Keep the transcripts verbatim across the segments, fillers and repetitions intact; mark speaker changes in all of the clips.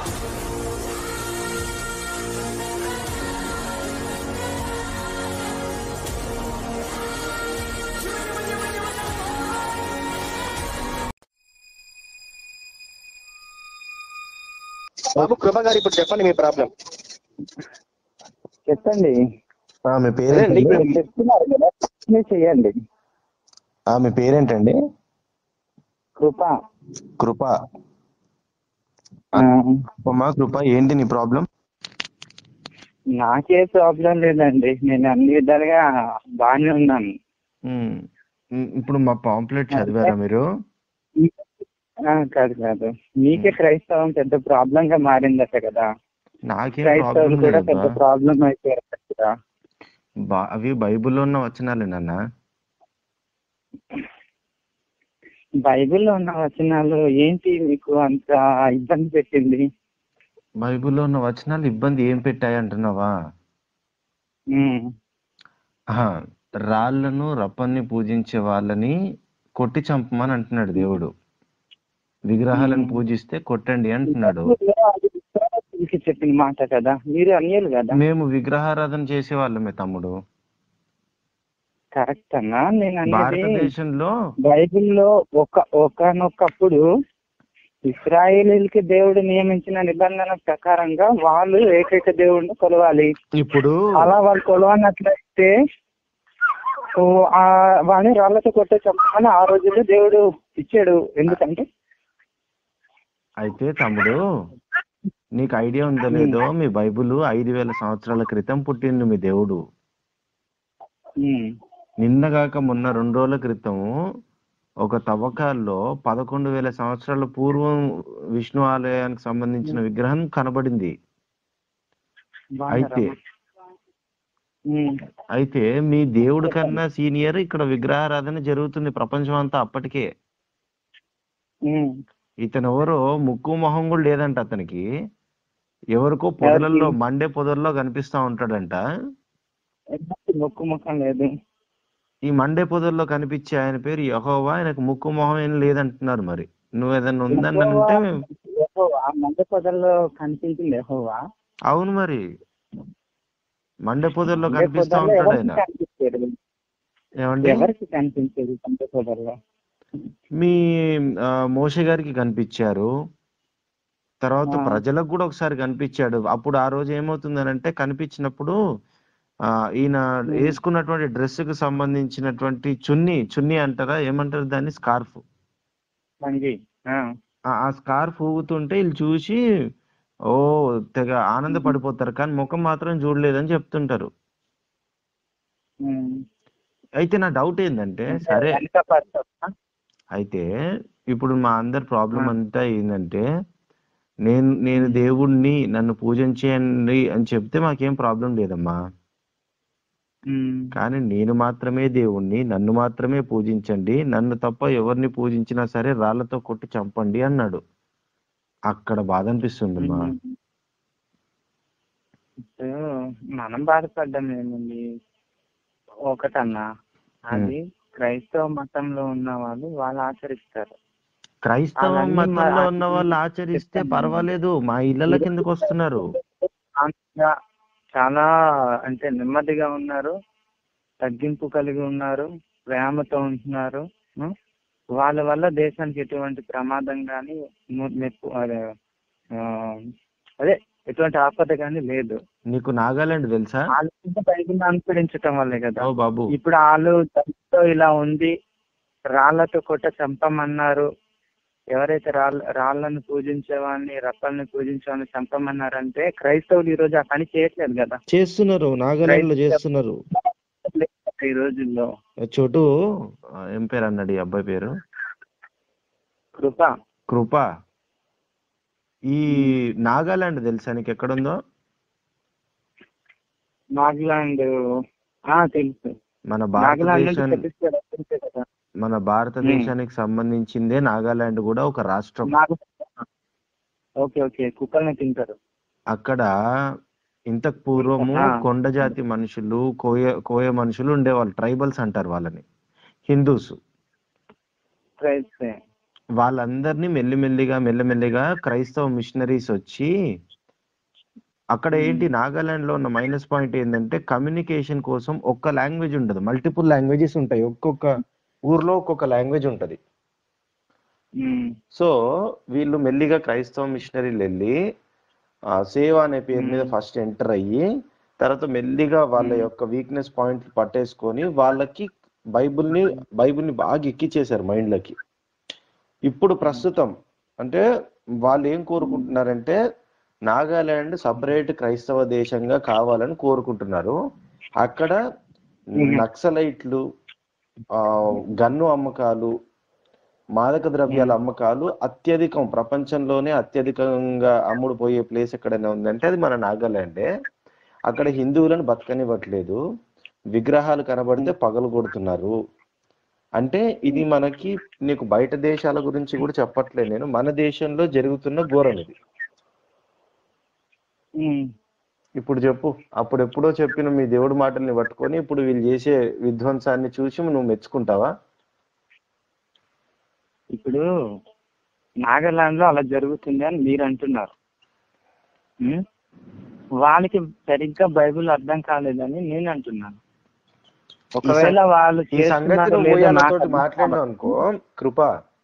Speaker 1: బాబు కృప గారు, ఇప్పుడు చెప్పండి మీ ప్రాబ్లం.
Speaker 2: చెప్పండి.
Speaker 3: మీ పేరేంటండి?
Speaker 2: చెప్తున్నారు కదా, చేయండి.
Speaker 3: మీ పేరేంటండి?
Speaker 2: కృప.
Speaker 3: కృప. మా కృప, ఏంటి నీ ప్రాబ్లం?
Speaker 2: నాకే ప్రాబ్లం లేదండి, నేను అన్ని విధాలుగా బాగానే ఉన్నాను.
Speaker 3: ఇప్పుడు మా పాంప్లెట్ చదివారా మీరు?
Speaker 2: కాదు కాదు, మీకే క్రైస్తవం పెద్ద ప్రాబ్లం గా మారిందట కదా.
Speaker 3: నాకేం
Speaker 2: క్రైస్తవులు కూడా పెద్ద ప్రాబ్లం అయిపోయారు కదా.
Speaker 3: అవి బైబిల్లో ఉన్న వచనాలే నాన్న.
Speaker 2: బైబిల్లో ఉన్న వచనాలు ఏంటి మీకు అంత ఇబ్బంది పెట్టింది?
Speaker 3: బైబిల్లో ఉన్న వచనాలు ఇబ్బంది ఏం పెట్టాయి అంటున్నావా? రాళ్లను రప్పన్ని పూజించే వాళ్ళని కొట్టి చంపమని అంటున్నాడు దేవుడు. విగ్రహాలను పూజిస్తే కొట్టండి అంటున్నాడు.
Speaker 2: చెప్పిన మాట కదా, మీరు అన్యాలు కదా.
Speaker 3: మేము విగ్రహారాధన చేసే వాళ్ళమే తమ్ముడు.
Speaker 2: కరెక్ట్ అన్నా, నేను
Speaker 3: భారతదేశంలో
Speaker 2: బైబిల్లో ఒక ఒకనొకప్పుడు ఇశ్రాయేలీలకి దేవుడు నియమించిన నిబంధన ప్రకారంగా వాళ్ళు ఏకైక దేవుడిని కొలవాలి.
Speaker 3: ఇప్పుడు
Speaker 2: అలా వాళ్ళు కొలవనట్లయితే వాడిని రాళ్లతో కొట్టే చంపమని ఆ రోజుల్లో దేవుడు ఇచ్చాడు. ఎందుకంటే
Speaker 3: అయితే తమ్ముడు, నీకు ఐడియా ఉందో లేదో, మీ బైబుల్ ఐదు వేల సంవత్సరాల క్రితం పుట్టింది మీ దేవుడు. నిన్నగాక మొన్న రెండు రోజుల క్రితము ఒక తవ్వకాల్లో పదకొండు వేల సంవత్సరాల పూర్వం విష్ణు ఆలయానికి సంబంధించిన విగ్రహం కనబడింది. అయితే అయితే మీ దేవుడి కన్నా సీనియర్ ఇక్కడ విగ్రహారాధన జరుగుతుంది ప్రపంచం అంతా అప్పటికే. ఇతను ఎవరో ముక్కు మొహం కూడా లేదంట అతనికి, ఎవరికో పొదలలో మండే పొదల్లో కనిపిస్తా ఉంటాడంట.
Speaker 2: ముక్కు ముఖం లేదు.
Speaker 3: ఈ మండే పొదల్లో కనిపించే ఆయన పేరు యెహోవా, ఆయనకు ముక్కు మొహం ఏం లేదంటున్నారు. మరి నువ్వు ఏదన్నా ఉందని అంటే
Speaker 2: మండే పొదల్లో కనిపించింది యెహోవా.
Speaker 3: అవును, మరి మండే పొదల్లో కనిపిస్తా ఉంటాడు ఆయన. ఏమండి,
Speaker 2: ఎవరికి కనిపించేది మండే పొదల్లో?
Speaker 3: మీ మోషే గారికి కనిపించారు, తర్వాత ప్రజలకు కూడా ఒకసారి కనిపించాడు. అప్పుడు ఆ రోజు ఏమవుతుందనంటే, కనిపించినప్పుడు ఆ ఈయన వేసుకున్నటువంటి డ్రెస్ కు సంబంధించినటువంటి చున్నీ చున్నీ అంటారా, ఏమంటారు దాన్ని, స్కార్ఫ్. ఆ స్కార్ఫ్ ఊగుతుంటే వీళ్ళు చూసి ఓ తెగ ఆనందపడిపోతారు, కానీ ముఖం మాత్రం చూడలేదని చెప్తుంటారు. అయితే నా డౌట్ ఏంటంటే, సరే అయితే ఇప్పుడు మా అందరి ప్రాబ్లం అంతా ఏంటంటే, నేను నేను దేవుణ్ణి, నన్ను పూజించండి అని చెప్తే మాకేం ప్రాబ్లం లేదమ్మా. కానీ నేను మాత్రమే దేవుణ్ణి, నన్ను మాత్రమే పూజించండి, నన్ను తప్ప ఎవరిని పూజించినా సరే రాళ్లతో కొట్టి చంపండి అన్నాడు. అక్కడ బాధ అనిపిస్తుందమ్మా.
Speaker 2: మనం బాధపడ్డాం ఏముంది ఒకటన్నా, అది క్రైస్తవ మతంలో ఉన్న వాళ్ళు వాళ్ళు ఆచరిస్తారు.
Speaker 3: క్రైస్తవ మతంలో ఉన్న వాళ్ళు ఆచరిస్తే పర్వాలేదు, మా ఇళ్ళ కిందకు వస్తున్నారు.
Speaker 2: చాలా అంటే నెమ్మదిగా ఉన్నారు, తగ్గింపు కలిగి ఉన్నారు, ప్రేమతో ఉంటున్నారు. వాళ్ళ వల్ల దేశానికి ఎటువంటి ప్రమాదం కానీ అదే అదే ఎటువంటి ఆపద కానీ లేదు.
Speaker 3: నీకు నాగాలాండ్ తెలుసా?
Speaker 2: వాళ్ళు బైబిల్ అనుసరించటం వల్లే కదా
Speaker 3: బాబు.
Speaker 2: ఇప్పుడు వాళ్ళు ఇలా ఉంది, రాళ్లతో కొట్ట చంపమన్నారు. ఎవరైతే రాళ్ళ రాళ్లను పూజించేవాడిని, రప్పల్ని పూజించేవాడిని చంపమన్నారంటే క్రైస్తవులు ఈ రోజు ఆ పని చేయట్లేదు కదా.
Speaker 3: చేస్తున్నారు, నాగాలాండ్ లో చేస్తున్నారు
Speaker 2: ఈ రోజుల్లో.
Speaker 3: చోటు ఏం పేరు అన్నాడు ఈ అబ్బాయి పేరు?
Speaker 2: కృప.
Speaker 3: కృప. ఈ నాగాలాండ్ తెలుసా నీకు ఎక్కడుందో?
Speaker 2: నాగాలాండ్ తెలుసు.
Speaker 3: మన భారతదేశం మన భారతదేశానికి సంబంధించిందే నాగాలాండ్ కూడా ఒక రాష్ట్రం.
Speaker 2: ఓకే ఓకే, కుక్కల్ని తింటారు
Speaker 3: అక్కడ. ఇంతకు పూర్వము కొండ జాతి మనుషులు, కోయ కోయ మనుషులు ఉండేవాళ్ళు, ట్రైబల్స్ అంటారు వాళ్ళని, హిందూస్. వాళ్ళందరినీ మెల్లిమెల్లిగా మెల్లమెల్లిగా క్రైస్తవ మిషనరీస్ వచ్చి అక్కడ ఏంటి నాగాలాండ్ లో ఉన్న మైనస్ పాయింట్ ఏంటంటే కమ్యూనికేషన్ కోసం ఒక్క లాంగ్వేజ్ ఉండదు, మల్టిపుల్ లాంగ్వేజెస్ ఉంటాయి. ఒక్కొక్క ఊర్లో ఒక్కొక్క లాంగ్వేజ్ ఉంటది. సో వీళ్ళు మెల్లిగా క్రైస్తవ మిషనరీలు వెళ్ళి ఆ సేవ అనే పేరు మీద ఫస్ట్ ఎంటర్ అయ్యి తర్వాత మెల్లిగా వాళ్ళ యొక్క వీక్నెస్ పాయింట్ పట్టేసుకొని వాళ్ళకి బైబుల్ని బైబుల్ని బాగా ఎక్కిచ్చేశారు మైండ్లకి. ఇప్పుడు ప్రస్తుతం అంటే వాళ్ళు ఏం కోరుకుంటున్నారంటే నాగాలాండ్ సపరేట్ క్రైస్తవ దేశంగా కావాలని కోరుకుంటున్నారు. అక్కడ నక్సలైట్లు, ఆ గన్ను అమ్మకాలు, మాదక ద్రవ్యాల అమ్మకాలు అత్యధికం, ప్రపంచంలోనే అత్యధికంగా అమ్ముడు పోయే ప్లేస్ ఎక్కడైనా ఉందంటే అది మన నాగాలాండే. అక్కడ హిందువులను బతకనివ్వట్లేదు, విగ్రహాలు కనబడితే పగలు కొడుతున్నారు. అంటే ఇది మనకి, నీకు బయట దేశాల గురించి కూడా చెప్పట్లేదు నేను, మన దేశంలో జరుగుతున్న ఘోరం ఇది. ఇప్పుడు చెప్పు, అప్పుడు ఎప్పుడో చెప్పిన మీ దేవుడి మాటల్ని పట్టుకొని ఇప్పుడు వీళ్ళు చేసే విధ్వంసాన్ని చూసి నువ్వు మెచ్చుకుంటావా?
Speaker 2: ఇప్పుడు నాగాలాండ్ లో అలా జరుగుతుంది అని మీరు అంటున్నారు. వాళ్ళకి సరిగ్గా బైబిల్ అర్థం కాలేదని నేను అంటున్నాను. ఒకవేళ వాళ్ళు
Speaker 3: ఈ సంగతి నువ్వు వాళ్ళతోటి మాట్లాడినావు అనుకో కృప,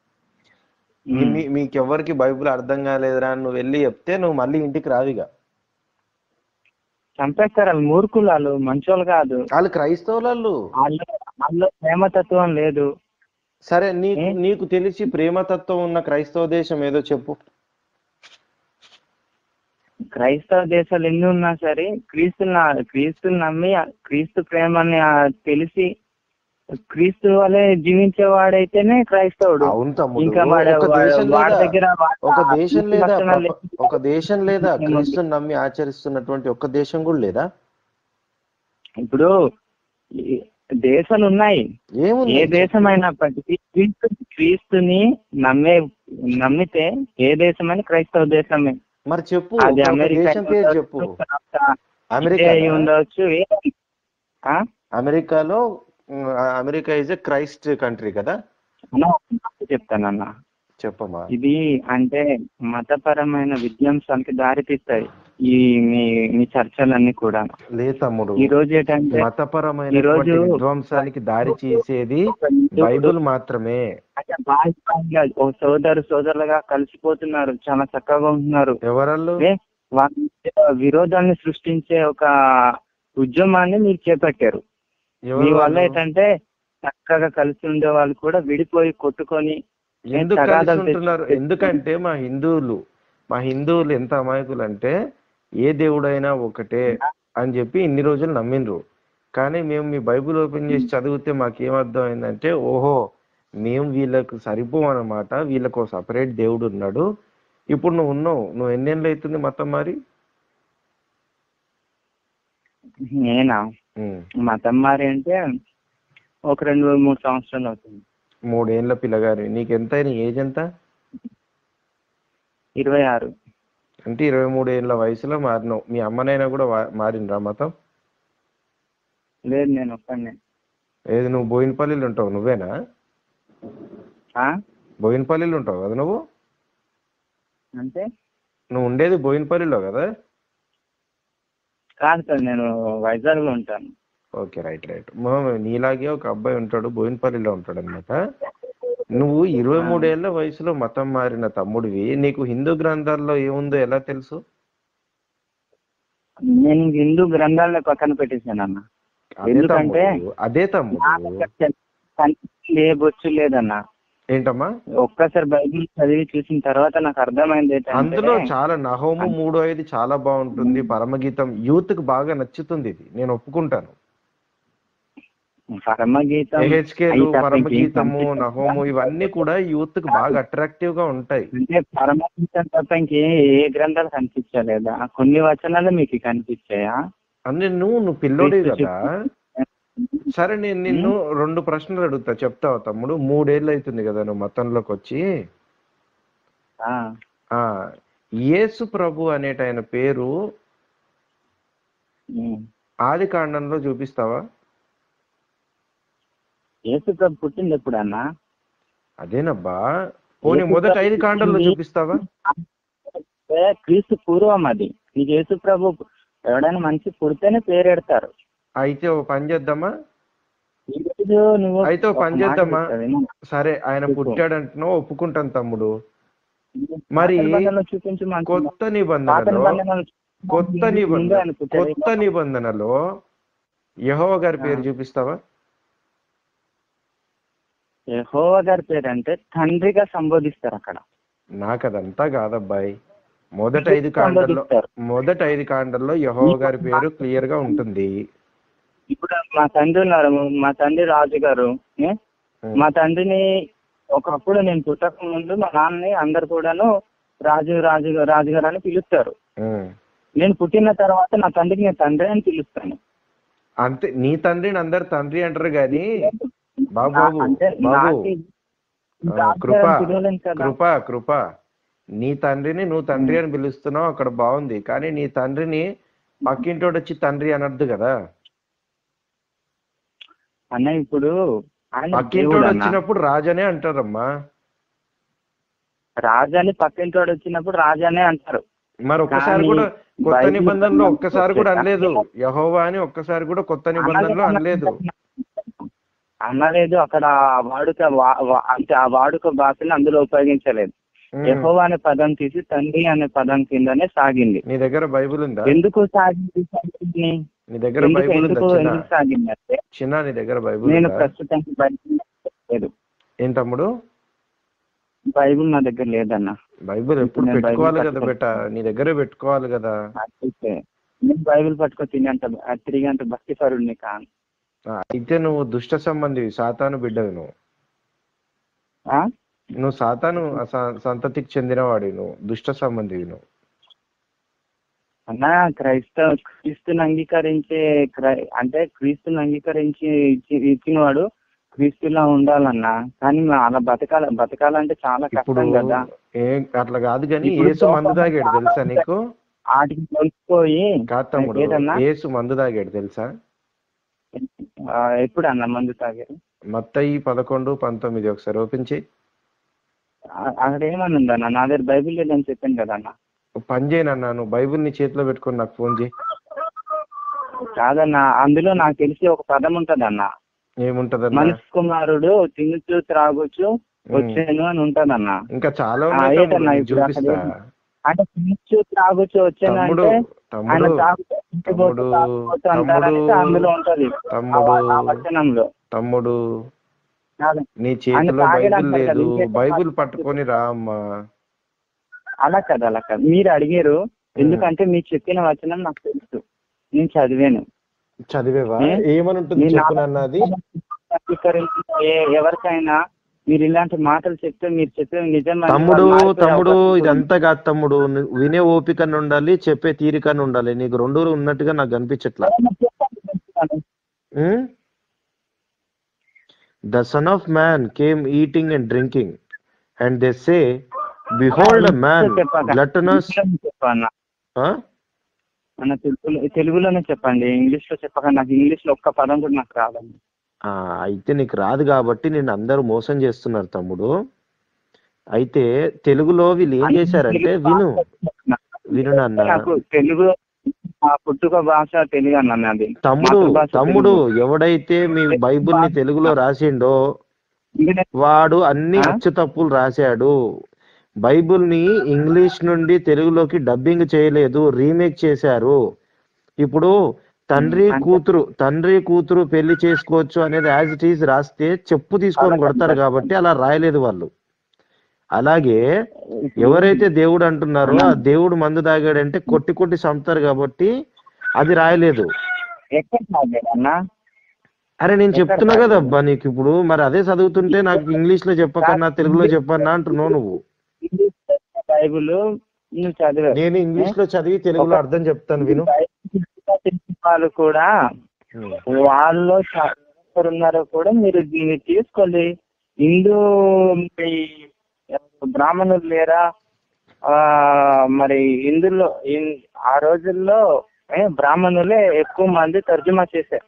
Speaker 3: మీకెవరికి బైబిల్ అర్థం కాలేదురా నువ్వు వెళ్ళి చెప్తే నువ్వు మళ్ళీ ఇంటికి రావిగా.
Speaker 2: చంపేస్తారు. వాళ్ళు మూర్ఖులు, వాళ్ళు మంచోళ్ళు కాదు,
Speaker 3: వాళ్ళు క్రైస్తవులు.
Speaker 2: వాళ్ళు ప్రేమతత్వం లేదు.
Speaker 3: సరే, నీకు నీకు తెలిసి ప్రేమతత్వం ఉన్న క్రైస్తవ దేశం ఏదో చెప్పు.
Speaker 2: క్రైస్తవ దేశాలు ఎన్ని ఉన్నా సరే క్రీస్తు క్రీస్తుని నమ్మి క్రీస్తు ప్రేమని తెలిసి క్రీస్తు వల్లే జీవించేవాడైతేనే క్రైస్తవుడు. ఇంకా వాడి దగ్గర
Speaker 3: ఒక దేశం లేదా ఒక దేశం లేదా క్రీస్తుని నమ్మి ఆచరిస్తున్నటువంటి ఒక దేశం కూడా లేదా?
Speaker 2: ఇప్పుడు దేశాలు ఉన్నాయి, ఏ దేశం అయినప్పటికీ క్రీస్తు క్రీస్తుని నమ్మే నమ్మితే ఏ దేశమైనా క్రైస్తవ దేశమే.
Speaker 3: మరి చెప్పు, అది అమెరికా చెప్పు. అమెరికా ఉండవచ్చు. అమెరికాలో America is a Christ country కదా.
Speaker 2: చెప్తానన్నా,
Speaker 3: చెప్పమ్మా.
Speaker 2: ఇది అంటే మతపరమైన విధ్వంసానికి దారితీస్తాయి ఈ మీ మీ చర్చలన్నీ కూడా.
Speaker 3: లేదు తమ్ముడు,
Speaker 2: ఈ రోజు ఏంటంటే
Speaker 3: మతపరమైన విధ్వంసానికి దారి చేసేది బైబిల్ మాత్రమే.
Speaker 2: అంటే బాగా సోదరు సోదరులుగా కలిసిపోతున్నారు, చాలా చక్కగా ఉంటున్నారు.
Speaker 3: ఎవరల్లు
Speaker 2: విరోధాన్ని సృష్టించే ఒక ఉద్యమాన్ని మీరు చేపట్టారు. మీ వల్ల ఏంటంటే చక్కగా కలిసి ఉండే వాళ్ళు కూడా విడిపోయి కొట్టుకొని
Speaker 3: ఎందుకు కలిసి ఉంటున్నారు? ఎందుకంటే మా హిందువులు మా హిందువులు ఎంత అమాయకులు అంటే ఏ దేవుడైనా ఒకటే అని చెప్పి ఇన్ని రోజులు నమ్మిండ్రు. కానీ మేము మీ బైబిల్ ఓపెన్ చేసి చదివితే మాకేమర్థం అయిందంటే ఓహో మేము వీళ్ళకు సరిపోం అన్నమాట, వీళ్ళకు సపరేట్ దేవుడు ఉన్నాడు. ఇప్పుడు నువ్వు ఉన్నావు, నువ్వు ఎన్నేళ్ళు అవుతుంది మతం మారి?
Speaker 2: నేనా మతం మారి అంటే ఒక రెండు మూడు సంవత్సరాలు అవుతుంది.
Speaker 3: మూడేళ్ల పిల్లగారి. నీకు ఎంత ఏజ్ ఎంత?
Speaker 2: ఇరవై ఆరు.
Speaker 3: అంటే ఇరవై మూడు ఏళ్ళ వయసులో మారినావు. మీ అమ్మనైనా కూడా మారిండ్రా మతం?
Speaker 2: లేదు, నేను ఒక్కనే.
Speaker 3: ఏది, నువ్వు బోయినపల్లిలో ఉంటావు? నువ్వేనా? బోయినపల్లిలో ఉంటావు కదా నువ్వు?
Speaker 2: అంటే
Speaker 3: నువ్వు ఉండేది బోయినపల్లిలో కదా?
Speaker 2: కాదు సార్, నేను వైజాగ్ లో ఉంటాను.
Speaker 3: Okay, right right. నీలాగే ఒక అబ్బాయి ఉంటాడు, బోయినపల్లిలో ఉంటాడు అనమాట. నువ్వు ఇరవై మూడేళ్ల వయసులో మతం మారిన తమ్ముడివి, నీకు హిందూ గ్రంథాల్లో ఏముందో ఎలా తెలుసు?
Speaker 2: నేను హిందూ గ్రంథాలను పక్కన పెట్టేశాను అన్న. ఎందుకంటే
Speaker 3: అదే తమ్ముడు,
Speaker 2: ఏ బొచ్చు లేదన్నా.
Speaker 3: ఏంటమ్మా?
Speaker 2: ఒక్కసారి బైబిల్ చదివి చూసిన తర్వాత నాకు అర్థమైంది
Speaker 3: అందులో చాలా నహోము మూడు ఐదు చాలా బాగుంటుంది. పరమగీతం యూత్ కి బాగా నచ్చుతుంది, ఇది నేను ఒప్పుకుంటాను.
Speaker 2: పరమగీతం
Speaker 3: పరమగీతము నహోము ఇవన్నీ కూడా యూత్ కి బాగా అట్రాక్టివ్ గా ఉంటాయి.
Speaker 2: అంటే పరమగీతం తప్ప ఇంకే ఏ గ్రంథాలు కనిపించలేదా? కొన్ని వచనాలు మీకు కనిపించాయా?
Speaker 3: అంటే నువ్వు నువ్వు పిల్లోడే కదా. సరే, నేను నిన్ను రెండు ప్రశ్నలు అడుగుతా, చెప్తావా తమ్ముడు? మూడేళ్ళు అవుతుంది కదా నువ్వు మతంలోకి వచ్చి. ఆ యేసు ప్రభు అనేట ఆయన పేరు ఆది కాండంలో చూపిస్తావా?
Speaker 2: యేసు ప్రభు పుట్టింది ఎప్పుడన్నా?
Speaker 3: అదేనబ్బా, పోనీ మొదటి ఐదు కాండల్లో చూపిస్తావా?
Speaker 2: క్రీస్తు పూర్వం అది. నీకు యేసు ప్రభు ఎవడైనా మంచి పుడితేనే పేరు పెడతారు.
Speaker 3: అయితే ఓ పని చేద్దామా?
Speaker 2: నువ్వు
Speaker 3: అయితే ఓ పని చేద్దామా? సరే, ఆయన పుట్టాడంటున్నావు, ఒప్పుకుంటాను తమ్ముడు. మరి
Speaker 2: చూపించు.
Speaker 3: కొత్త నిబంధనలో కొత్త నిబంధన కొత్త నిబంధనలో యెహోవా గారి పేరు చూపిస్తావా?
Speaker 2: యెహోవా గారి పేరు అంటే తండ్రిగా సంబోధిస్తారు అక్కడ.
Speaker 3: నాకు అదంతా కాదబ్బాయి. మొదటి ఐదు కాండల్లో మొదటి ఐదు కాండల్లో యెహోవా గారి పేరు క్లియర్ గా ఉంటుంది.
Speaker 2: ఇప్పుడు మా తండ్రి ఉన్నారు, మా తండ్రి రాజు గారు. మా తండ్రిని ఒకప్పుడు నేను పుట్టక ముందు మా నాన్నని అందరు కూడాను రాజు రాజు రాజుగారు అని పిలుస్తారు. నేను పుట్టిన తర్వాత నా తండ్రికి నేను తండ్రి అని పిలుస్తాను.
Speaker 3: అంతే, నీ తండ్రిని అందరు తండ్రి అంటారు గాని బాబు బాబు కృప కృప కృప నీ తండ్రిని నువ్వు తండ్రి అని పిలుస్తున్నావు, అక్కడ బాగుంది. కానీ నీ తండ్రిని పక్కింటోడు వచ్చి తండ్రి అనద్దు కదా
Speaker 2: అన్న. ఇప్పుడు
Speaker 3: పక్కింటోడు వచ్చినప్పుడు రాజనే అంటారమ్మా.
Speaker 2: రాజాని పక్కింటోడు వచ్చినప్పుడు రాజానే అంటారు.
Speaker 3: మరి ఒక్కసారి కూడా కొత్త నిబంధనలో ఒక్కసారి కూడా అనలేదు యెహోవా అని. ఒక్కసారి కూడా కొత్త నిబంధనలో అనలేదు
Speaker 2: అనలేదు అక్కడ. వాడుక అంటే ఆ వాడుక భాషని అందులో ఉపయోగించలేదు. యెహోవా అనే పదం తీసి తండ్రి అనే పదం కిందనే సాగింది.
Speaker 3: నీ దగ్గర బైబిల్ ఉందా?
Speaker 2: ఎందుకు సాగింది?
Speaker 3: నీ దగ్గర బైబిల్ ఉందా?
Speaker 2: ఎందుకు సాగింది అంటే
Speaker 3: చిన్న నీ దగ్గర బైబిల్
Speaker 2: నేను ప్రస్తుతానికి బైబిల్ లేదు.
Speaker 3: ఏం తమ్ముడు?
Speaker 2: బైబిల్ నా దగ్గర లేదన్న.
Speaker 3: బైబిల్ ఎప్పుడు పెట్టుకోవాలి కదా బెట, నీ దగ్గరే పెట్టుకోవాలి కదా.
Speaker 2: నేను బైబిల్ పట్టుకో తిని అంత తిరిగి అంత భక్తి పరుడిని కాను.
Speaker 3: అయితే నువ్వు దుష్ట సంబంధివి, సాతాను బిడ్డవి. నువ్వు నువ్వు సాతాను సంతతికి చెందినవాడి, నువ్వు దుష్ట సంబంధివి. నువ్వు
Speaker 2: అన్న క్రైస్తవ క్రీస్తుని అంగీకరించే అంటే క్రీస్తుని అంగీకరించి ఇచ్చిన వాడు క్రీస్తులా ఉండాలన్నా. కానీ అలా బతకాల బతకాలంటే చాలా కష్టం కదా.
Speaker 3: అట్లా కాదు కానీ యేసు మందు తాగాడు తెలుసా నీకు?
Speaker 2: వాటికి తెలుసుపోయి
Speaker 3: కాదు తమ్ముడు, యేసు మందు తాగాడు తెలుసా?
Speaker 2: ఎప్పుడు అన్న మందు తాగారు?
Speaker 3: మత్తయి పదకొండు పంతొమ్మిది ఒకసారి ఓపెన్ చేయి.
Speaker 2: అక్కడ ఏమని ఉందన్న? నా దగ్గర బైబిల్ లేదని చెప్పాను కదా అన్న.
Speaker 3: పని చేయనన్నా, నువ్వు బైబిల్ ని చేతిలో పెట్టుకొని నాకు ఫోన్ చేయి.
Speaker 2: కాదన్నా, అందులో నాకు తెలిసి ఒక పదం ఉంటది అన్న.
Speaker 3: ఏముంటది?
Speaker 2: మనిషి కుమారుడు తినుచు త్రాగుచు వచ్చాను అని ఉంటదన్న.
Speaker 3: ఇంకా చాలా
Speaker 2: చూపిస్తా. అంటే తినుచు త్రాగుచు వచ్చాను అంటే అందులో ఉంటది వచనంలో.
Speaker 3: తమ్ముడు నీ చేతిలో బైబిల్ లేదు, బైబిల్ పట్టుకొని రా అమ్మా.
Speaker 2: అలా కదా అలా కదా మీరు అడిగారు. ఎందుకంటే మీరు చెప్పిన వచనం నాకు తెలుసు, నేను చదివాను.
Speaker 3: చదివేవా? ఏమని ఉంటుంది చెప్పనన్నది?
Speaker 2: ఎవరికైనా మీరు ఇలాంటి మాటలు చెప్తే మీరు చెప్పే నిజం.
Speaker 3: తమ్ముడు తమ్ముడు ఇదంతా కాదు తమ్ముడు, వినే ఓపికను ఉండాలి, చెప్పే తీరికను ఉండాలి. నీకు రెండు ఉన్నట్టుగా నాకు కనిపించట్లా. The Son of Man came eating and drinking, and they say, behold a man gluttonous.
Speaker 2: అన్న తెలుగులోనే చెప్పండి, ఇంగ్లీష్ లో చెప్పకండి. నాకు ఇంగ్లీష్ లో ఒక్క పదం కూడా నాకు రాదండి.
Speaker 3: అయితే నీకు రాదు కాబట్టి నేను అందరూ మోసం చేస్తున్నారు తమ్ముడు. అయితే తెలుగులో వీళ్ళు ఏం చేశారంటే, విను విను నాన్న,
Speaker 2: తెలుగు పుట్టుక భాష తెలుగు అన్న. అది
Speaker 3: తమ్ముడు తమ్ముడు ఎవడైతే మీ బైబుల్ ని తెలుగులో రాసిండో వాడు అన్ని అచ్చు తప్పులు రాశాడు. బైబుల్ ని ఇంగ్లీష్ నుండి తెలుగులోకి డబ్బింగ్ చేయలేదు, రీమేక్ చేశారు. ఇప్పుడు తండ్రి కూతురు తండ్రి కూతురు పెళ్లి చేసుకోవచ్చు అనేది యాజ్ ఇట్ ఈజ్ రాస్తే చెప్పు తీసుకొని కొడతారు కాబట్టి అలా రాయలేదు వాళ్ళు. అలాగే ఎవరైతే దేవుడు అంటున్నారో ఆ దేవుడు మందు తాగాడంటే కొట్టి కొట్టి చంపుతారు కాబట్టి అది రాయలేదు. అరే నేను చెప్తున్నా కదా అబ్బా నీకు ఇప్పుడు. మరి అదే చదువుతుంటే నాకు ఇంగ్లీష్ లో చెప్పకన్నా తెలుగులో చెప్పన్నా అంటున్నావు నువ్వు.
Speaker 2: బైబుల్
Speaker 3: నేను ఇంగ్లీష్ లో చదివి తెలుగులో అర్థం చెప్తాను విను.
Speaker 2: వాళ్ళు కూడా వాళ్ళు ఉన్నారో కూడా మీరు దీన్ని తీసుకోండి. హిందూ బ్రాహ్మణులు లేరా? ఆ మరి హిందులో ఆ రోజుల్లో బ్రాహ్మణులే ఎక్కువ మంది తర్జుమా చేశారు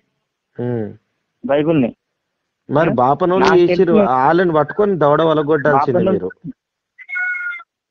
Speaker 2: బైబుల్ ని.
Speaker 3: మరి బాపనోళ్ళు చేసిరు, వాళ్ళని పట్టుకొని దవడ వలగొట్టాల్సింది మీరు.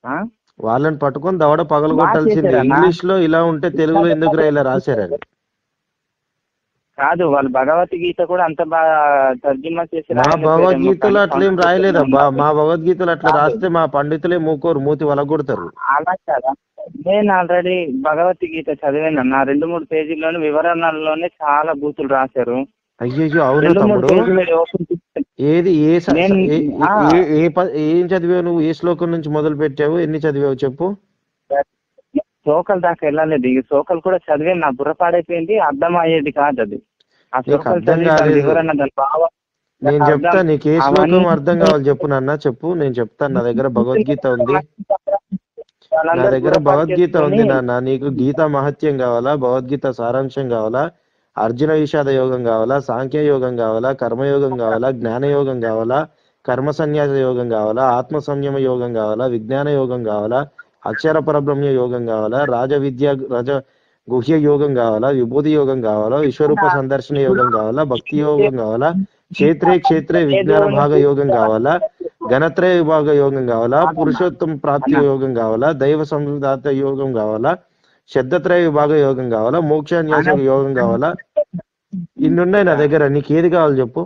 Speaker 2: ఆ?
Speaker 3: వాళ్ళని పట్టుకొని దవడ పగలగొట్టాల్సింది.
Speaker 2: చేశారన్నా.
Speaker 3: ఇంగ్లీష్ లో ఇలా ఉంటే తెలుగులో ఎందుకు ఇలా రాశారని.
Speaker 2: కాదు, వాళ్ళు భగవద్గీత కూడా అంత బాగా తర్జుమా చేసి
Speaker 3: మా
Speaker 2: రాయలేకపోయారేమో
Speaker 3: భగవద్గీతలో
Speaker 2: కానీ
Speaker 3: అట్లేం రాయలేదబ్బా. మా భగవద్గీతలు అట్లా రాస్తే మా పండితులే మూకోరు, మూతి వలగొడతారు.
Speaker 2: అలా కదా. నేను ఆల్రెడీ భగవద్గీత చదివానన్నా. రెండు మూడు పేజీల్లోనే వివరణల్లోనే చాలా బూతులు రాశారు.
Speaker 3: అయ్యయ్యో అవునా
Speaker 2: రెండు మూడు
Speaker 3: తమ్ముడు?
Speaker 2: పేజీలు ఓపెన్ చేస్తే
Speaker 3: ఏది ఏ స-
Speaker 2: నేను
Speaker 3: ఏ-
Speaker 2: ఆ,
Speaker 3: ఏ- ఏ ప- ఏం చదివావు నువ్వు? ఏ శ్లోకం నుంచి మొదలు పెట్టావు? ఎన్ని చదివావు చెప్పు.
Speaker 2: సోకల్ దాకా వెళ్ళలేదు. ఈ సోకల్ కూడా చదివే నా బుర్ర పాడైపోయింది. అర్థం అయ్యేది కాదు అది. ఆ
Speaker 3: నీకు
Speaker 2: సోకల్
Speaker 3: అర్థం
Speaker 2: చదివి దాని
Speaker 3: కాలేదు.
Speaker 2: వివరణ, దాని భావం,
Speaker 3: నేను
Speaker 2: దాని
Speaker 3: చెప్తా
Speaker 2: అర్థం
Speaker 3: నీకు ఏ
Speaker 2: అవన్నీ
Speaker 3: శ్లోకం అర్థం కావాలి చెప్పు నాన్న, చెప్పు నేను చెప్తాను. నా దగ్గర భగవద్గీత ఉంది. నా
Speaker 2: వాళ్ళందరూ
Speaker 3: దగ్గర
Speaker 2: కూడా
Speaker 3: భగవద్గీత ఉంది
Speaker 2: చేసుకొని
Speaker 3: నాన్న. నీకు గీతా మహత్యం కావాలా? భగవద్గీత సారాంశం కావాలా? అర్జున విషాద యోగం కావాలా? సాంఖ్య యోగం కావాలా? కర్మయోగం కావాలా? జ్ఞాన యోగం కావాలా? కర్మ సన్యాస యోగం కావాలా? ఆత్మ సంయమ యోగం కావాలా? విజ్ఞాన యోగం కావాలా? అక్షర పరబ్రహ్మ యోగం కావాలా? రాజ విద్య రాజ గుహ్య యోగం కావాలా? విభూతి యోగం కావాలా? విశ్వరూప సందర్శన యోగం కావాలా? భక్తి యోగం కావాలా? క్షేత్రే క్షేత్రే విజ్ఞాన భాగ యోగం కావాలా? ఘనత్రయ విభాగ యోగం కావాలా? పురుషోత్తమ ప్రాప్తి యోగం కావాలా? దైవ సందాత యోగం కావాలా? శబ్దత్రయ విభాగ యోగం కావాలా? మోక్షాన్యాస యోగం కావాలా? ఇన్ని ఉన్నాయి నా దగ్గర. నీకు ఏది కావాలి చెప్పు.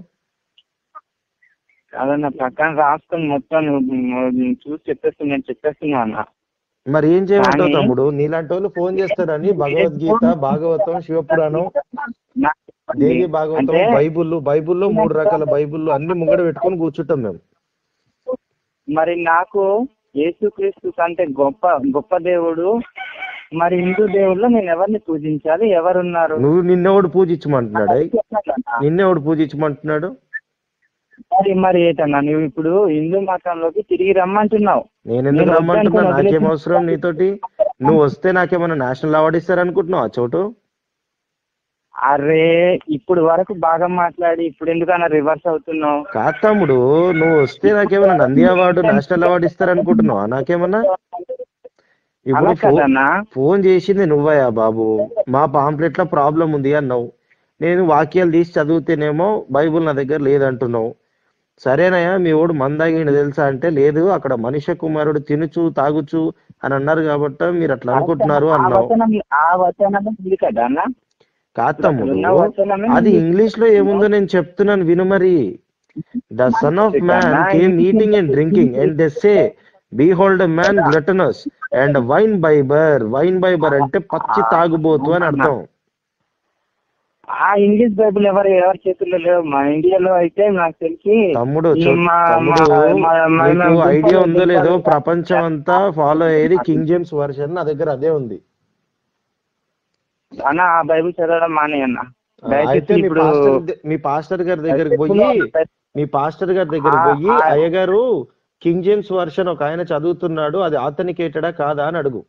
Speaker 2: అదన్న పక్కన రాసుకొని మొత్తం నువ్వు చూసి చెప్పేస్తున్నా, నేను చెప్పేస్తున్నా అన్న.
Speaker 3: మరి ఏం చేయమంటావు
Speaker 2: కానీ-
Speaker 3: తమ్ముడు? నీలాంటి వాళ్ళు ఫోన్ చేస్తారని భగవద్గీత, భాగవతం, శివపురాణం, దేవి భాగవతం,
Speaker 2: అంటే
Speaker 3: బైబుల్ బైబుల్లో మూడు రకాల బైబుల్ అన్ని ముంగడ పెట్టుకొని కూర్చుంటాం మేము.
Speaker 2: మరి నాకు యేసుక్రీస్తు కంటే గొప్ప గొప్ప దేవుడు మరి హిందూ దేవుళ్ళు నేను ఎవరిని పూజించాలి? ఎవరున్నారు?
Speaker 3: నువ్వు నిన్నెవడు పూజించమంటున్నాడు? నిన్నెవడు పూజించమంటున్నాడు?
Speaker 2: మరి మరి ఏటన్నా నువ్వు ఇప్పుడు హిందూ మతంలోకి తిరిగి రమ్మంటున్నావు.
Speaker 3: నేను ఎందుకు రమ్మంటున్నా? నాకేం అవసరం నీతోటి? నువ్వు వస్తే నాకేమన్నా నేషనల్ అవార్డు ఇస్తారనుకుంటున్నావు ఆ చోటు?
Speaker 2: అరే ఇప్పుడు వరకు బాగా మాట్లాడి ఇప్పుడు ఎందుకన్నా రివర్స్ అవుతున్నావు?
Speaker 3: కాదు తమ్ముడు, నువ్వు వస్తే నాకేమన్నా నంది అవార్డు, నేషనల్ అవార్డు ఇస్తారనుకుంటున్నావా? నాకేమన్నా ఇప్పుడు
Speaker 2: అలా
Speaker 3: ఫో-
Speaker 2: కదన్నా.
Speaker 3: ఫోన్ చేసింది నువ్వయ్యా బాబు. మా పాంప్లెట్ లో ప్రాబ్లం ఉంది అన్నావు. నేను వాక్యాలు తీసి చదివితేనేమో బైబుల్ నా దగ్గర లేదంటున్నావు. సరేనయ్యా, మీ ఓడు మందాగిండి తెలుసా అంటే లేదు, అక్కడ మనిషి కుమారుడు తినుచు తాగుచు అని అన్నారు కాబట్టి మీరు అట్లా అనుకుంటున్నారు
Speaker 2: ఆ
Speaker 3: అన్నావు.
Speaker 2: వచనం ఆ వచనం ఉంది కదా అన్న.
Speaker 3: కాదు తమ్ముడు,
Speaker 2: ఉన్న వచనమే
Speaker 3: అది ఇంగ్లీష్ లో ఏముందో నేను చెప్తున్నాను విను మరి. The son of man came eating and drinking and they say behold a man gluttonous and wine bibber. Wine bibber అంటే పచ్చి తాగుబోతు అని అర్థం.
Speaker 2: ఆ ఇంగ్లీష్ బైబుల్ ఎవరు ఎవరి చేతుల్లో లేవు. మా ఇండియాలో అయితే నాకు తెలిసి
Speaker 3: తమ్ముడు
Speaker 2: ఈ
Speaker 3: చూ-
Speaker 2: మా-
Speaker 3: తమ్ముడు
Speaker 2: మా- మా- మా-
Speaker 3: నీకు
Speaker 2: మా
Speaker 3: ఐడియా
Speaker 2: గుంపులో
Speaker 3: ఉందో లేదో,
Speaker 2: గుంపులో
Speaker 3: ప్రపంచం అంతా ఫాలో అయ్యేది కింగ్ జేమ్స్ వర్షన్. నా దగ్గర అదే ఉంది.
Speaker 2: అన్న ఆ బైబుల్ చదవడం మానే అన్న. దయచేసి
Speaker 3: అయితే మీ
Speaker 2: ఇప్పుడు
Speaker 3: పాస్టర్ ద- మీ పాస్టర్ గారి దగ్గరికి పోయి మీ పాస్టర్ గారి దగ్గరికి
Speaker 2: ఆ-
Speaker 3: పోయి
Speaker 2: ఆ-
Speaker 3: అయ్యగారు కింగ్ జేమ్స్ వర్షన్ ఒక ఆయన చదువుతున్నాడు, అది ఆథెంటికేటెడా కాదా అని అడుగు.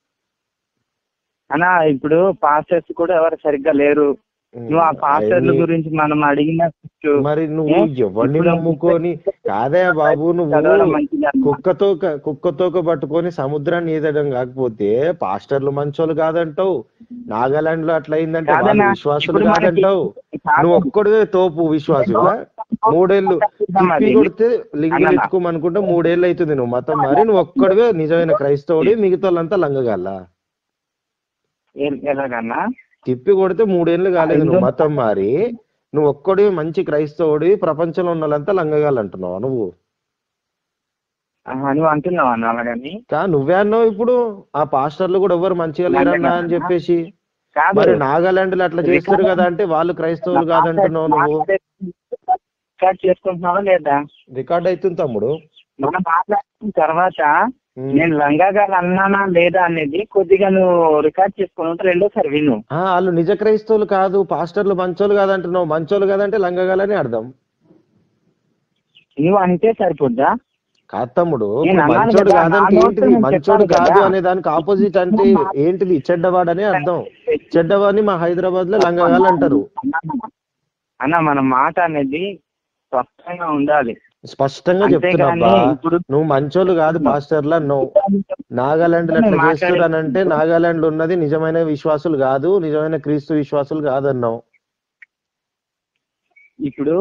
Speaker 2: అన్న ఇప్పుడు పాస్టర్స్ కూడా ఎవరు సరిగ్గా లేరు. నువ్వు ఆ పాస్టర్ల
Speaker 3: అవన్నీ-
Speaker 2: గురించి మనం అడిగిన
Speaker 3: మరి నువ్వు
Speaker 2: ఏ?
Speaker 3: ఎవరిని
Speaker 2: ఇప్పుడు
Speaker 3: నమ్ముకొని కాదే బాబు, నువ్వు
Speaker 2: చదవడం మంచిది అన్న.
Speaker 3: కుక్కతో కుక్కతోక పట్టుకొని సముద్రాన్ని ఈదడం కాకపోతే పాస్టర్లు మంచోళ్ళు కాదంటావు. నాగాలాండ్ లో అట్లా అయిందంటే వాళ్ళు
Speaker 2: కాదన్నా,
Speaker 3: విశ్వాసులు
Speaker 2: ఇప్పుడు మనకి-
Speaker 3: కాదంటావు. నువ్వు ఒక్కడివే తోపు విశ్వాసుగా. మూడేళ్ళు తిప్పి కొడితే లింగులు ఎత్తుకోమనుకుంటే మూడేళ్ళు అవుతుంది నువ్వు మతం మారి. నువ్వు ఒక్కడివే నిజమైన క్రైస్తవుడి, మిగతా వాళ్ళంతా లంగగాల.
Speaker 2: ఏ- ఎలాగన్నా
Speaker 3: తిప్పి కొడితే మూడేళ్ళు కాలేదు నువ్వు మతం మారి. నువ్వు ఒక్కడివి మంచి క్రైస్తవుడి, ప్రపంచంలో ఉన్న వాళ్ళంతా లంగగాలంటున్నావు నువ్వు.
Speaker 2: ఆహా, నువ్వు అంటున్నావు అన్న అలాగని.
Speaker 3: కా నువ్వే అన్నావు ఇప్పుడు ఆ పాస్టర్లు కూడా ఎవరు మంచిగా లేరన్నా అని చెప్పేసి.
Speaker 2: కాదు
Speaker 3: మరి నాగాలాండ్ లో అట్లా చేస్తారు కదా అంటే వాళ్ళు క్రైస్తవులు కాదంటున్నావు నువ్వు.
Speaker 2: రికార్డ్ చేసుకుంటున్నావా లేదా?
Speaker 3: రికార్డ్ అవుతుంది తమ్ముడు.
Speaker 2: మనం మాట్లాడిన తర్వాత
Speaker 3: ఉమ్.
Speaker 2: నేను లంగాగాలు అన్నానా లేదా అనేది కొద్దిగా నువ్వు రికార్డ్ చేసుకుని ఉంటే రెండోసారి విను.
Speaker 3: ఆ, వాళ్ళు నిజ క్రైస్తవులు కాదు, పాస్టర్లు మంచోళ్ళు కాదంటున్నావు. మంచోళ్ళు కాదంటే లంగగాలని అర్థం.
Speaker 2: నువ్వు అంటే సరిపోద్దా?
Speaker 3: కాదు తమ్ముడు,
Speaker 2: నేను
Speaker 3: ఇప్పుడు
Speaker 2: అన్నాను
Speaker 3: మంచోడు
Speaker 2: కదా,
Speaker 3: కాదంటే
Speaker 2: నా నోటితో
Speaker 3: ఏంటిది?
Speaker 2: నేను
Speaker 3: మంచోడు
Speaker 2: చెప్పాను
Speaker 3: కాదు
Speaker 2: కదా.
Speaker 3: అనే దానికి ఆపోజిట్ అంటే ఏంటిది? చెడ్డవాడనే అర్థం. చెడ్డవాడిని మా హైదరాబాద్ లో లంగగాలు అంటారు.
Speaker 2: అన్న మన మాట అనేది స్పష్టంగా ఉండాలి.
Speaker 3: స్పష్టంగా
Speaker 2: అంతేగాని
Speaker 3: చెప్తున్నాబ్బా,
Speaker 2: ఇప్పుడు
Speaker 3: నువ్వు మంచోళ్ళు కాదు పాస్టర్లా. నువ్వు నాగాలాండ్ లో అట్లా చేస్తున్నానంటే నాగాలాండ్ లో ఉన్నది నిజమైన విశ్వాసులు కాదు, నిజమైన క్రీస్తు విశ్వాసులు కాదన్నావు.
Speaker 2: ఇప్పుడు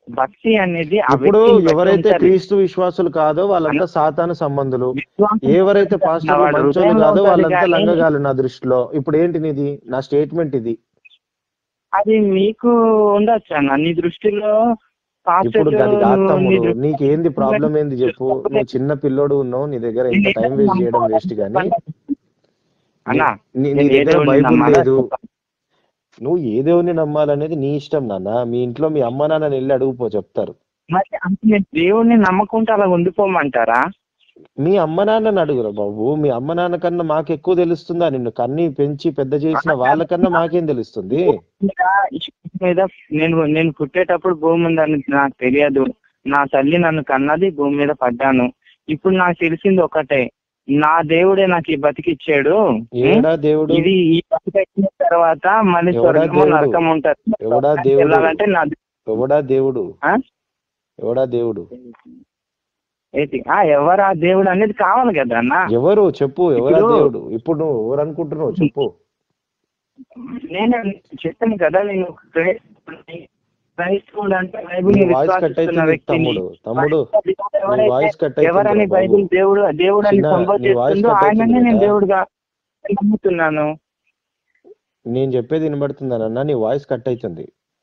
Speaker 2: భక్తి అనేది ఆ
Speaker 3: ఇప్పుడు
Speaker 2: వ్యక్తిని బట్టి
Speaker 3: ఎవరైతే
Speaker 2: ఉంటది.
Speaker 3: క్రీస్తు విశ్వాసులు కాదో వాళ్ళంతా సాతాను సంబంధులు,
Speaker 2: విశ్వాసం
Speaker 3: ఎవరైతే పాస్టర్లు
Speaker 2: వాడు
Speaker 3: మంచోళ్ళు
Speaker 2: హృదయంలో
Speaker 3: కాదో
Speaker 2: ఉంటది
Speaker 3: వాళ్ళంతా
Speaker 2: కానీ
Speaker 3: లంగగాలు నా దృష్టిలో. ఇప్పుడు ఏంటి నీది? నా స్టేట్మెంట్ ఇది.
Speaker 2: అది మీకు ఉండొచ్చు అన్న. నీ దృష్టిలో
Speaker 3: ఇప్పుడు
Speaker 2: పాస్టర్లు
Speaker 3: అది కాదు
Speaker 2: నువ్వు నీ
Speaker 3: తమ్ముడు,
Speaker 2: దృష్టిలో
Speaker 3: నీకేంది ప్రాబ్లం ఏంది చెప్పు. నువ్వు చిన్న పిల్లోడు ఉన్నావు, నీ దగ్గర ఇంత
Speaker 2: నేను ఏ
Speaker 3: టైం
Speaker 2: దేవుడిని
Speaker 3: వేస్ట్ చేయడం
Speaker 2: నమ్ముకోవాలని
Speaker 3: వేస్ట్ గానీ.
Speaker 2: చెప్పండి అన్న.
Speaker 3: నీ నీ
Speaker 2: నేను ఏ
Speaker 3: దగ్గర
Speaker 2: దేవుడిని
Speaker 3: బైబుల్
Speaker 2: నమ్మాలో
Speaker 3: లేదు.
Speaker 2: చెప్పండి.
Speaker 3: నువ్వు ఏ దేవుని నమ్మాలనేది నీ ఇష్టం నాన్న. మీ ఇంట్లో మీ అమ్మ నాన్న వెళ్ళి అడుగుపో, చెప్తారు.
Speaker 2: మరి అంత నేను దేవుడిని నమ్మకుంటే అలా ఉండిపోమంటారా?
Speaker 3: మీ అమ్మ నాన్నని అడుగురా బాబు. మీ అమ్మ నాన్న కన్నా మాకు ఎక్కువ తెలుస్తుందా? నిన్ను కన్ని పెంచి పెద్ద చేసిన వాళ్ళకన్నా మాకేం తెలుస్తుంది?
Speaker 2: మీద నేను నేను పుట్టేటప్పుడు భూమి ఉందని నాకు తెలియదు. నా తల్లి నన్ను కన్నది, భూమి మీద పడ్డాను. ఇప్పుడు నాకు తెలిసింది ఒకటే, నా దేవుడే నాకు ఈ బతికిచ్చాడు.
Speaker 3: ఎవడా దేవుడు?
Speaker 2: ఇది ఈ బతికిచ్చిన తర్వాత మళ్ళీ స్వర్గము నరకం ఉంటది.
Speaker 3: ఎవడా దేవుడు?
Speaker 2: వెళ్ళాలంటే నా
Speaker 3: ఎవడా దేవుడు? ఎవడా దేవుడు?
Speaker 2: ఏంటి ఎవరు ఆ దేవుడు అనేది కావాలి కదా అన్న.
Speaker 3: ఎవరు చెప్పు? ఎవరా దేవుడు? ఇప్పుడు నువ్వు ఎవరు అనుకుంటున్నావు చెప్పు.
Speaker 2: నేను చెప్పాను కదా, నేను క్రైస్తవుడు అంటే బైబిల్ విశ్వసిస్తున్న వ్యక్తిని.
Speaker 3: తమ్ముడు
Speaker 2: ఎవరని బైబిల్ దేవుడు దేవుడు అని సంబోధిస్తుందో ఆయననే నేను దేవుడుగా నమ్ముతున్నాను.
Speaker 3: నేను చెప్పేది వినబడుతుందన్న, నీ వాయిస్ కట్ అవుతుంది.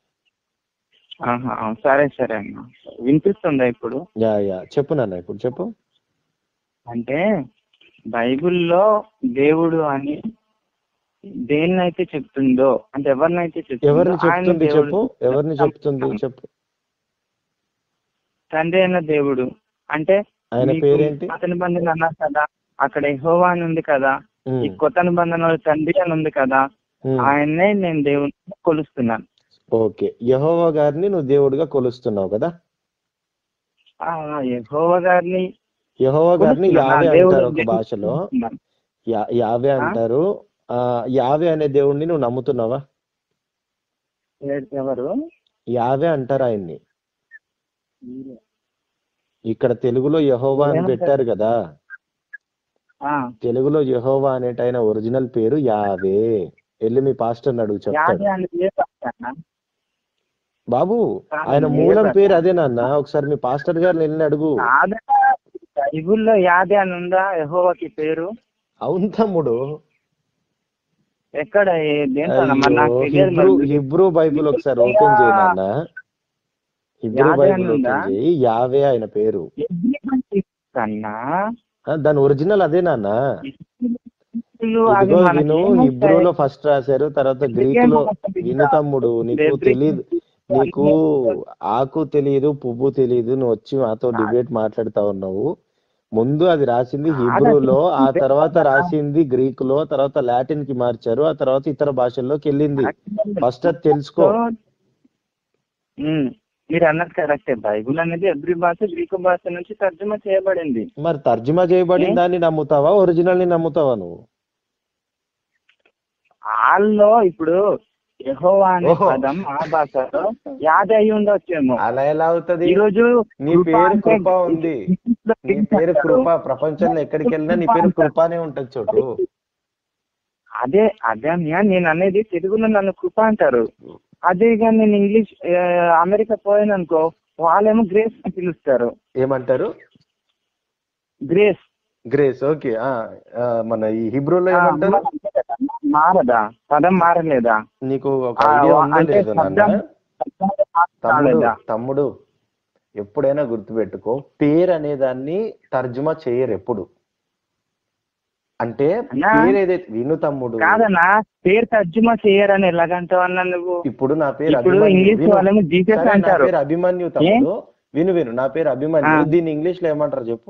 Speaker 2: సరే సరే అన్న, వినిపిస్తుందా ఇప్పుడు?
Speaker 3: యా యా చెప్పు నాన్న, ఇప్పుడు చెప్పు.
Speaker 2: అంటే బైబిల్లో దేవుడు అని దేన్నైతే చెప్తుందో, అంటే ఎవరినైతే
Speaker 3: ఎవరిని చెప్తుంది చెప్పు. ఎవరిని చెప్తుంది చెప్పు.
Speaker 2: తండ్రి అయిన దేవుడు అంటే
Speaker 3: ఆయన పేరేంటి?
Speaker 2: కొత్త నిబంధన అన్నారు కదా, అక్కడ యెహోవా అని ఉంది కదా. ఈ కొత్త నిబంధనలో తండ్రి అని ఉంది కదా, ఆయన్నే నేను దేవుడిని కొలుస్తున్నాను.
Speaker 3: ఓకే, యెహోవా గారిని నువ్వు దేవుడిగా కొలుస్తున్నావు కదా.
Speaker 2: యెహోవా గారిని
Speaker 3: యెహోవా గారిని యావే అంటారు ఒక భాషలో. యావే అంటారు. ఆ యావే అనే దేవుడిని నువ్వు నమ్ముతున్నావా?
Speaker 2: ఎవరు?
Speaker 3: యావే అంటారు ఆయన్ని. ఇక్కడ తెలుగులో యెహోవా అని పెట్టారు కదా. తెలుగులో యెహోవా అనేట ఆయన ఒరిజినల్ పేరు యావే. వెళ్ళి మీ పాస్టర్ని అడుగు, చెప్తాడు. బాబు ఆయన మూలం పేరు అదేనన్న. ఒకసారి మీ పాస్టర్ గారిని వెళ్ళి అడుగు.
Speaker 2: బైబిల్లో యాదే అని ఉందా యెహోవాకి పేరు?
Speaker 3: అవును తమ్ముడు.
Speaker 2: ఎక్కడ?
Speaker 3: హిబ్రూ బైబిల్ ఒకసారి ఓపెన్ చేయనన్న. హిబ్రూ బైబిల్ ఓపెన్ చేయి. యావే ఆయన పేరు. దాని ఒరిజినల్ అదేనాన్న. ఇదిగో విను, హిబ్రూలో ఫస్ట్ రాశారు, తర్వాత గ్రీకులో. విను తమ్ముడు, నీకు తెలీదు. నీకు ఆకు తెలియదు, పువ్వు తెలియదు. నువ్వు వచ్చి మాతో డిబేట్ మాట్లాడుతా ఉన్నావు. ముందు అది రాసింది హిబ్రూలో, ఆ తర్వాత రాసింది గ్రీకులో, తర్వాత లాటిన్ కి మార్చారు, ఆ తర్వాత ఇతర భాషల్లోకి వెళ్ళింది. ఫస్ట్ అది తెలుసుకో.
Speaker 2: మీరు అన్నది కరెక్టే. బైబుల్ అనేది ఎబ్రి భాష గ్రీకు భాష నుంచి తర్జుమా చేయబడింది.
Speaker 3: మరి తర్జుమా చేయబడిన దాన్ని నమ్ముతావా, ఒరిజినల్ ని నమ్ముతావా నువ్వు?
Speaker 2: వాళ్ళలో ఇప్పుడు యెహోవా అనే పదం ఆ భాషలో యాదే అయి ఉండొచ్చేమో.
Speaker 3: అలా ఎలా అవుతుంది?
Speaker 2: ఈ రోజు
Speaker 3: నీ పేరు కృప ఉంది. నీ పేరు కృప. ప్రపంచంలో ఎక్కడికి వెళ్ళినా నీ పేరు కృపానే ఉంటది చోటు.
Speaker 2: అదే అదే నేను అనేది, తెలుగులో నన్ను కృప అంటారు. అదే కానీ నేను ఇంగ్లీష్ అమెరికా పోయాను అనుకో, వాళ్ళేమో గ్రేస్ అని పిలుస్తారు.
Speaker 3: ఏమంటారు?
Speaker 2: గ్రేస్.
Speaker 3: గ్రేస్. ఓకే. మన ఈ హిబ్రూలో ఏమంటారు?
Speaker 2: మారదా? పదం మారలేదా?
Speaker 3: నీకు ఒక ఐడియా ఉందా లేదు నాన్న? తమ్ముడు తమ్ముడు ఎప్పుడైనా గుర్తుపెట్టుకో, పేరు అనే దాన్ని తర్జుమా చేయరు ఎప్పుడు. అంటే పేరు ఏదైతే, విను తమ్ముడు.
Speaker 2: కాదన్నా, పేరు తర్జుమా చేయరని ఎలాగంటావు అన్నా నువ్వు?
Speaker 3: ఇప్పుడు నా పేరు అభిమన్యు తమ్ముడు. విను విను నా పేరు అభిమన్యు. దీన్ని ఇంగ్లీష్ లో ఏమంటారు చెప్పు?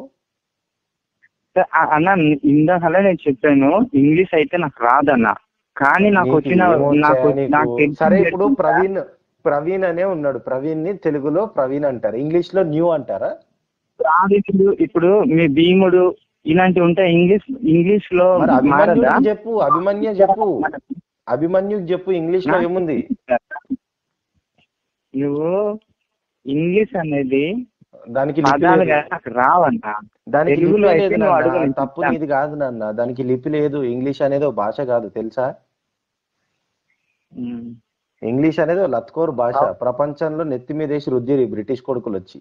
Speaker 2: అన్న ఇందాకలా నేను చెప్పాను, ఇంగ్లీష్ అయితే నాకు రాదన్న. కానీ నాకు వచ్చిన
Speaker 3: సరే, ఇప్పుడు ప్రవీణ్ ప్రవీణ్ అనే ఉన్నాడు. ప్రవీణ్ ని తెలుగులో ప్రవీణ్ అంటారు, ఇంగ్లీష్ లో న్యూ అంటారా?
Speaker 2: ఇప్పుడు మీ భీముడు ఇలాంటివి ఉంటాయి ఇంగ్లీష్ ఇంగ్లీష్ లో.
Speaker 3: చెప్పు అభిమన్యు, చెప్పు అభిమన్యు చెప్పు, ఇంగ్లీష్ లో ఏముంది?
Speaker 2: నువ్వు ఇంగ్లీష్ అనేది
Speaker 3: దానికి
Speaker 2: రావన్నా.
Speaker 3: దానికి తప్పు నీది కాదు నాన్న. దానికి లిపి లేదు. ఇంగ్లీష్ అనేది ఒక భాష కాదు, తెలుసా? ఇంగ్లీష్ అనేది లత్కోర్ భాష, ప్రపంచంలో నెత్తి మీద వేసి రుద్దిరి బ్రిటిష్ కొడుకులు వచ్చి.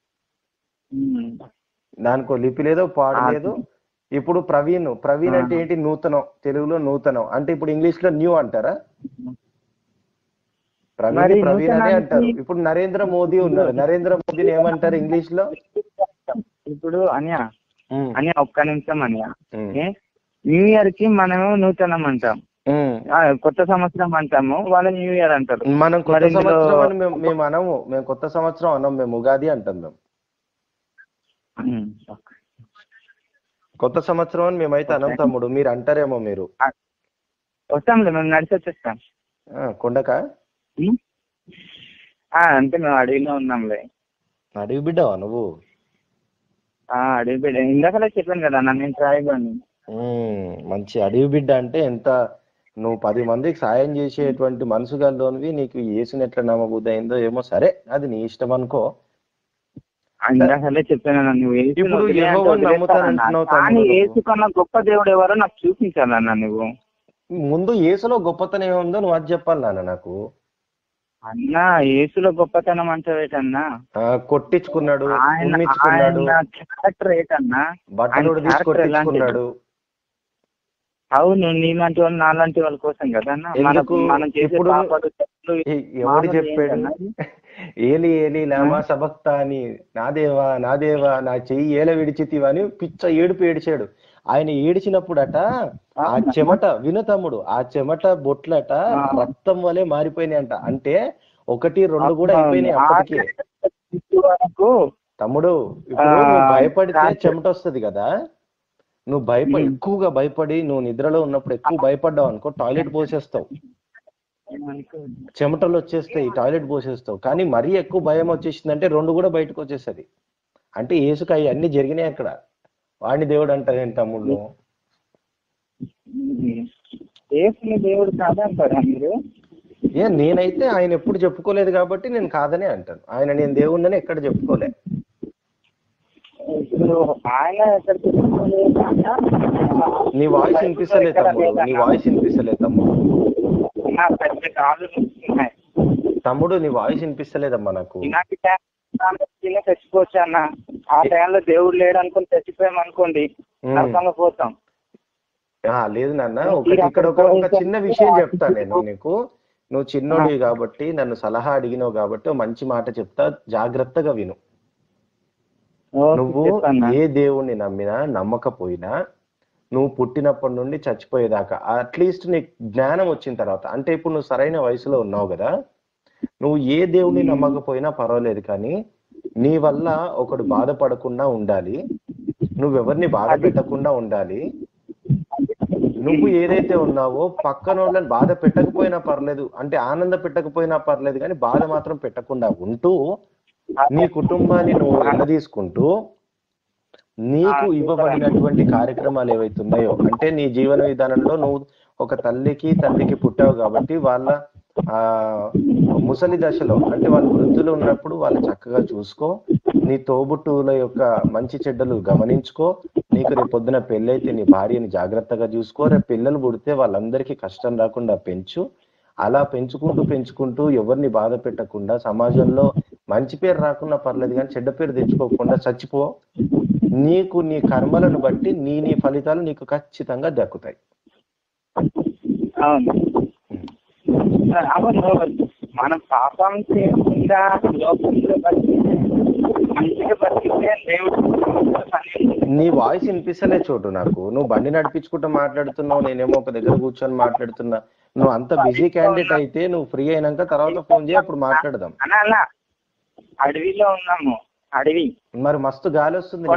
Speaker 3: దానికో లిపి లేదో పాడు లేదు. ఇప్పుడు ప్రవీణ్ ప్రవీణ్ అంటే ఏంటి? నూతనం, తెలుగులో నూతనం అంటే ఇప్పుడు ఇంగ్లీష్ లో న్యూ అంటారా? ప్రవీణ్ ప్రవీణ్ అనే అంటారు. ఇప్పుడు నరేంద్ర మోదీ ఉన్నారు, నరేంద్ర మోదీని ఏమంటారు ఇంగ్లీష్ లో?
Speaker 2: ఇప్పుడు అన్యా అన్యా ఒక్క నిమిషం అన్యా, న్యూ ఇయర్ కి మనము నూతనం అంటాం, కొత్త సంవత్సరం అంటాము, వాళ్ళు న్యూ ఇయర్ అంటారు.
Speaker 3: మనం కొత్త సంవత్సరం అని మేము మేము అనము, మేము కొత్త సంవత్సరం అనం, మేము ఉగాది అంటాం. మేము కొత్త సంవత్సరం అని మేమైతే అనం తమ్ముడు, మీరు అంటారేమో. మీరు
Speaker 2: వస్తాంలే, మేము నడిచి వచ్చేస్తాం.
Speaker 3: కొండక
Speaker 2: అంటే మేము అడవిలో ఉన్నాంలే.
Speaker 3: అడవి బిడ్డవా నువ్వు?
Speaker 2: అడవి బిడ్డ, ఇందాకలే చెప్పాను కదా అన్న, నేను ట్రైబని.
Speaker 3: మంచి అడవి బిడ్డ అంటే ఎంత, నువ్వు పది మందికి సాయం చేసేటువంటి మనసు గల్లోనివి, నీకు యేసుని ఎట్లా నమ్మబుద్ధి అయిందో ఏమో. సరే, అది నీ ఇష్టం అనుకో.
Speaker 2: ఇందాకలే చెప్పాను, నువ్వు
Speaker 3: ఇప్పుడు యెహోవాను నమ్ముతానంటున్నావు,
Speaker 2: కానీ యేసు కన్నా గొప్ప దేవుడు ఎవరో నాకు చూపించాలన్నా. నువ్వు
Speaker 3: ముందు యేసులో గొప్పతనం ఏముందో నువ్వు అది చెప్పాలి నాన్న నాకు.
Speaker 2: అన్నా యేసులో గొప్పతనం అంటావేటన్నా?
Speaker 3: కొట్టించుకున్నాడు,
Speaker 2: క్యారెక్టర్ ఏటన్నా?
Speaker 3: బట్టలు కొట్టించుకున్నాడు.
Speaker 2: అవును, నీలాంటి వాళ్ళు నాలాంటి వాళ్ళ కోసం కదా మనం చేసే.
Speaker 3: ఎవడు చెప్పాడు ఏలి ఏలి లామా సబక్తా అని, నాదేవా నాదేవా నా చెయ్యి ఏల విడిచితివా అని పిచ్చ ఏడుపు ఏడిచాడు. ఆయన ఏడిచినప్పుడట ఆ చెమట, విను తమ్ముడు, ఆ చెమట బొట్లట రక్తం వలె మారిపోయినాయి అంట. అంటే ఒకటి రెండు కూడా అయిపోయినాయి అప్పటికే. తమ్ముడు, ఇప్పుడు నువ్వు భయపడితే చెమట వస్తుంది కదా, నువ్వు భయపడి ఎక్కువగా భయపడి నువ్వు నిద్రలో ఉన్నప్పుడు ఎక్కువ భయపడ్డావు అనుకో, టాయిలెట్ పోసేస్తావు, చెమటలు వచ్చేస్తాయి, టాయిలెట్ పోసేస్తావు. కానీ మరీ ఎక్కువ భయం వచ్చేసిందంటే రెండు కూడా బయటకు వచ్చేస్తుంది. అంటే యేసుకు అవి అన్ని జరిగినాయి అక్కడ. వాడిని దేవుడు అంటారు ఏంటి తమ్ముళ్ళు?
Speaker 2: దేవుడు కాదంటారా మీరు?
Speaker 3: ఏ నేనైతే ఆయన ఎప్పుడు చెప్పుకోలేదు కాబట్టి నేను కాదనే అంటాను. ఆయన నేను దేవుడిని ఎక్కడ చెప్పుకోలే. నీ వాయిస్ వినిపిస్తలే తమ్ముడు, నీ వాయిస్ వినిపిస్తలే తమ్ముడు. తమ్ముడు నీ వాయిస్ వినిపిస్తలేదమ్మా నాకు.
Speaker 2: చచ్చిపోవచ్చు అన్న, ఆ టైంలో దేవుడు లేడు అనుకుని చచ్చిపోయాం అనుకోండి, పోతాం.
Speaker 3: లేదు నాన్న, ఒకటి ఇక్కడ ఒక చిన్న విషయం చెప్తా నేను నీకు. నువ్వు చిన్నోడివి కాబట్టి నన్ను సలహా అడిగినావు కాబట్టి మంచి మాట చెప్తా, జాగ్రత్తగా విను. నువ్వు ఏ దేవుణ్ణి నమ్మినా నమ్మకపోయినా, నువ్వు పుట్టినప్పటి నుండి చచ్చిపోయేదాకా అట్లీస్ట్ నీకు జ్ఞానం వచ్చిన తర్వాత, అంటే ఇప్పుడు నువ్వు సరైన వయసులో ఉన్నావు కదా, నువ్వు ఏ దేవుణ్ణి నమ్మకపోయినా పర్వాలేదు, కానీ నీ వల్ల ఒకడు బాధపడకుండా ఉండాలి, నువ్వెవరిని బాధ పెట్టకుండా ఉండాలి. నువ్వు ఏదైతే ఉన్నావో పక్కన వాళ్ళని బాధ పెట్టకపోయినా పర్లేదు, అంటే ఆనంద పెట్టకపోయినా పర్లేదు, కానీ బాధ మాత్రం పెట్టకుండా ఉంటూ నీ కుటుంబాన్ని నువ్వు ఎడదీసుకుంటూ నీకు ఇవ్వబడినటువంటి కార్యక్రమాలు ఏవైతే ఉన్నాయో, అంటే నీ జీవన విధానంలో నువ్వు ఒక తల్లికి తండ్రికి పుట్టావు కాబట్టి వాళ్ళ ఆ ముసలి దశలో, అంటే వాళ్ళు వృద్ధులు ఉన్నప్పుడు వాళ్ళు చక్కగా చూసుకో, నీ తోబుట్టువుల యొక్క మంచి చెడ్డలు గమనించుకో, నీకు రేపు పొద్దున పెళ్ళైతే నీ భార్యని జాగ్రత్తగా చూసుకో, రేపు పిల్లలు పుడితే వాళ్ళందరికీ కష్టం రాకుండా పెంచు. అలా పెంచుకుంటూ పెంచుకుంటూ ఎవరిని బాధ పెట్టకుండా, సమాజంలో మంచి పేరు రాకుండా పర్లేదు కానీ చెడ్డ పేరు తెచ్చుకోకుండా చచ్చిపో. నీకు నీ కర్మలను బట్టి నీ నీ ఫలితాలు నీకు ఖచ్చితంగా దక్కుతాయి.
Speaker 2: అవును, మనం పాపం చేయకుండా
Speaker 3: నీ వాయిస్ వినిపిస్తలే చోటు నాకు. నువ్వు బండి నడిపించుకుంటూ మాట్లాడుతున్నావు, నేనేమో ఒక దగ్గర కూర్చొని మాట్లాడుతున్నా. నువ్వు అంత బిజీ క్యాండిడేట్ అయితే నువ్వు ఫ్రీ అయినాక తర్వాత ఫోన్ చేయి, అప్పుడు మాట్లాడదాం.
Speaker 2: అడవిలో ఉన్నాము, అడవి
Speaker 3: మరి మస్తు గాలి వస్తుంది,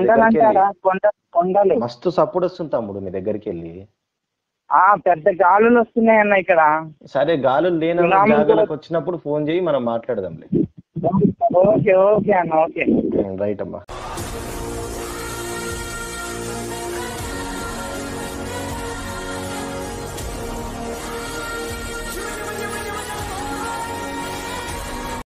Speaker 3: మస్తు సపోర్ట్ వస్తుంది తమ్ముడు మీ దగ్గరికి వెళ్ళి.
Speaker 2: ఆ పెద్ద గాలులు వస్తున్నాయి అన్న ఇక్కడ.
Speaker 3: సరే, గాలులు లేని జాగాలకు వచ్చినప్పుడు ఫోన్ చేయి, మనం మాట్లాడదాంలే.
Speaker 2: ఓకే ఓకే అన్న, ఓకే
Speaker 3: రైట్ అమ్మా.